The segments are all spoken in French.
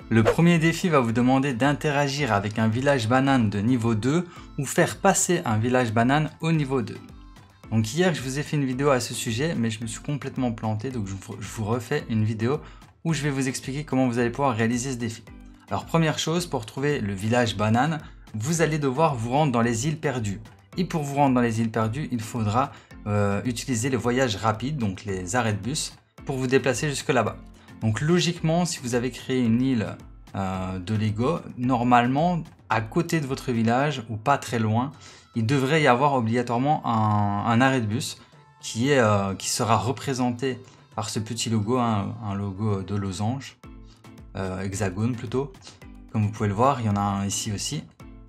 Le premier défi va vous demander d'interagir avec un village banane de niveau 2 ou faire passer un village banane au niveau 2. Donc hier je vous ai fait une vidéo à ce sujet mais je me suis complètement planté, donc je vous refais une vidéo où je vais vous expliquer comment vous allez pouvoir réaliser ce défi. Alors première chose, pour trouver le village banane, vous allez devoir vous rendre dans les îles perdues. Et pour vous rendre dans les îles perdues, il faudra utiliser le voyage rapide, donc les arrêts de bus, pour vous déplacer jusque là-bas. Donc logiquement, si vous avez créé une île de Lego, normalement, à côté de votre village, ou pas très loin, il devrait y avoir obligatoirement un arrêt de bus qui sera représenté par ce petit logo, hein, un logo de losange, hexagone plutôt. Comme vous pouvez le voir, il y en a un ici aussi.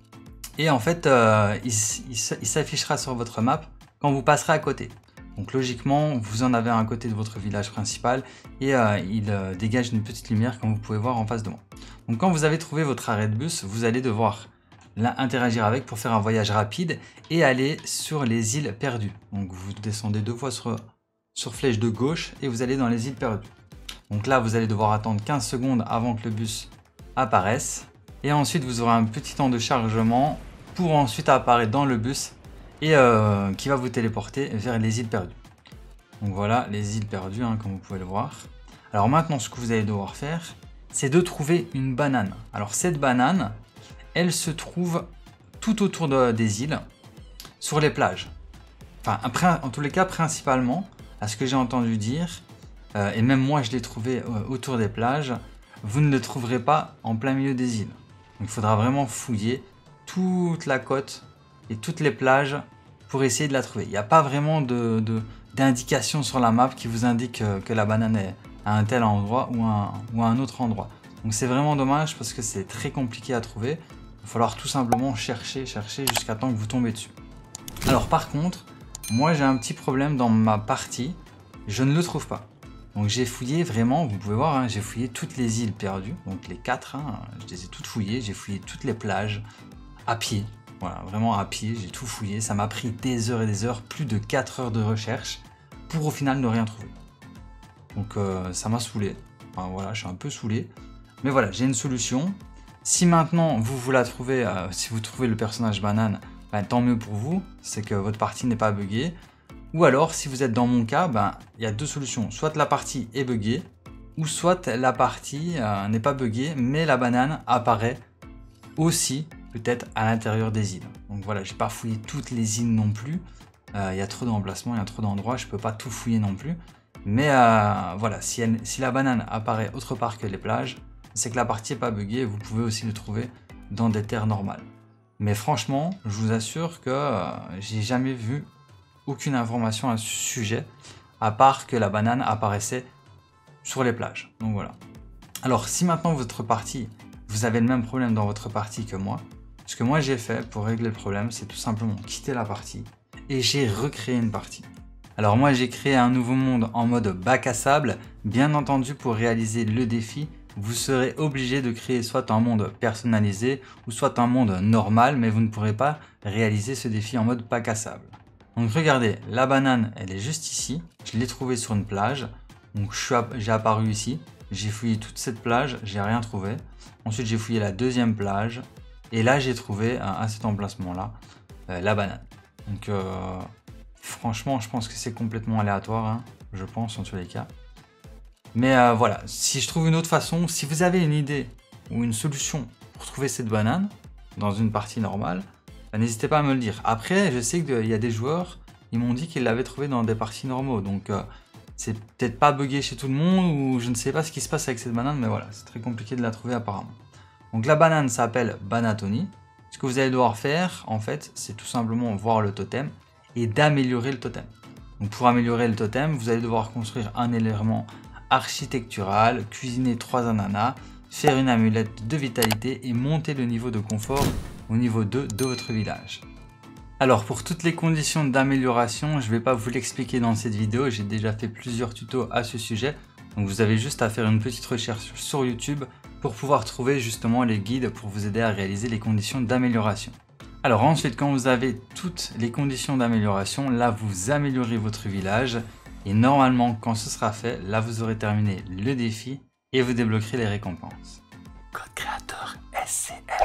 Et en fait, il s'affichera sur votre map quand vous passerez à côté. Donc logiquement, vous en avez un à côté de votre village principal et il dégage une petite lumière comme vous pouvez voir en face de moi. Donc quand vous avez trouvé votre arrêt de bus, vous allez devoir interagir avec pour faire un voyage rapide et aller sur les îles perdues. Donc vous descendez 2 fois sur flèche de gauche et vous allez dans les îles perdues. Donc là, vous allez devoir attendre 15 secondes avant que le bus apparaisse. Et ensuite, vous aurez un petit temps de chargement pour ensuite apparaître dans le bus et qui va vous téléporter vers les îles perdues. Donc voilà, les îles perdues, hein, comme vous pouvez le voir. Alors maintenant, ce que vous allez devoir faire, c'est de trouver une banane. Alors cette banane, elle se trouve tout autour des îles, sur les plages. Enfin, en tous les cas, principalement, à ce que j'ai entendu dire, et même moi je l'ai trouvé autour des plages, vous ne le trouverez pas en plein milieu des îles. Donc il faudra vraiment fouiller toute la côte et toutes les plages pour essayer de la trouver. Il n'y a pas vraiment d'indication sur la map qui vous indique que la banane est à un tel endroit ou à un autre endroit. Donc c'est vraiment dommage parce que c'est très compliqué à trouver. Il va falloir tout simplement chercher jusqu'à temps que vous tombez dessus. Alors par contre, moi j'ai un petit problème dans ma partie, je ne le trouve pas. Donc j'ai fouillé vraiment, vous pouvez voir, hein, j'ai fouillé toutes les îles perdues, donc les 4, hein, je les ai toutes fouillées, j'ai fouillé toutes les plages, à pied, voilà, vraiment à pied, j'ai tout fouillé, ça m'a pris des heures et des heures, plus de 4 heures de recherche, pour au final ne rien trouver. Donc ça m'a saoulé, enfin voilà, je suis un peu saoulé, mais voilà, j'ai une solution. Si maintenant vous la trouvez, si vous trouvez le personnage banane, ben, tant mieux pour vous, c'est que votre partie n'est pas buggée. Ou alors, si vous êtes dans mon cas, ben, il y a 2 solutions. Soit la partie est buggée, ou soit la partie n'est pas buggée, mais la banane apparaît aussi peut-être à l'intérieur des îles. Donc voilà, j'ai pas fouillé toutes les îles non plus. Il y a trop d'emplacements, il y a trop d'endroits, je peux pas tout fouiller non plus. Mais voilà, si la banane apparaît autre part que les plages, c'est que la partie n'est pas buggée et vous pouvez aussi le trouver dans des terres normales. Mais franchement, je vous assure que j'ai jamais vu aucune information à ce sujet, à part que la banane apparaissait sur les plages. Donc voilà. Alors si maintenant votre partie, vous avez le même problème dans votre partie que moi, ce que moi j'ai fait pour régler le problème, c'est tout simplement quitter la partie et j'ai recréé une partie. Alors moi j'ai créé un nouveau monde en mode bac à sable. Bien entendu, pour réaliser le défi, vous serez obligé de créer soit un monde personnalisé ou soit un monde normal, mais vous ne pourrez pas réaliser ce défi en mode bac à sable. Donc regardez, la banane, elle est juste ici. Je l'ai trouvée sur une plage. Donc j'ai apparu ici. J'ai fouillé toute cette plage, j'ai rien trouvé. Ensuite, j'ai fouillé la deuxième plage. Et là, j'ai trouvé à cet emplacement-là la banane. Donc franchement, je pense que c'est complètement aléatoire, hein, je pense en tous les cas. Mais voilà, si je trouve une autre façon, si vous avez une idée ou une solution pour trouver cette banane dans une partie normale, n'hésitez pas à me le dire. Après, je sais qu'il y a des joueurs, ils m'ont dit qu'ils l'avaient trouvé dans des parties normaux. Donc, c'est peut-être pas buggé chez tout le monde ou je ne sais pas ce qui se passe avec cette banane. Mais voilà, c'est très compliqué de la trouver apparemment. Donc, la banane s'appelle Banatoni. Ce que vous allez devoir faire, en fait, c'est tout simplement voir le totem et d'améliorer le totem. Donc, pour améliorer le totem, vous allez devoir construire un élément architectural, cuisiner 3 ananas, faire une amulette de vitalité et monter le niveau de confort au niveau 2 de votre village. Alors pour toutes les conditions d'amélioration, je ne vais pas vous l'expliquer dans cette vidéo, j'ai déjà fait plusieurs tutos à ce sujet, donc vous avez juste à faire une petite recherche sur YouTube pour pouvoir trouver justement les guides pour vous aider à réaliser les conditions d'amélioration. Alors ensuite, quand vous avez toutes les conditions d'amélioration, là vous améliorez votre village et normalement quand ce sera fait, là vous aurez terminé le défi et vous débloquerez les récompenses. créateur SCF.